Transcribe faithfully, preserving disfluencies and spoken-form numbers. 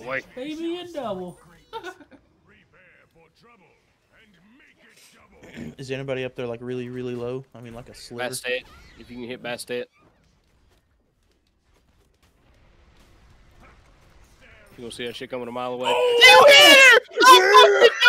away. Baby and double. Is anybody up there like really, really low? I mean, like a sliver. Bastet. If you can hit Bastet. You gonna see that shit coming a mile away. Oh, you hit her!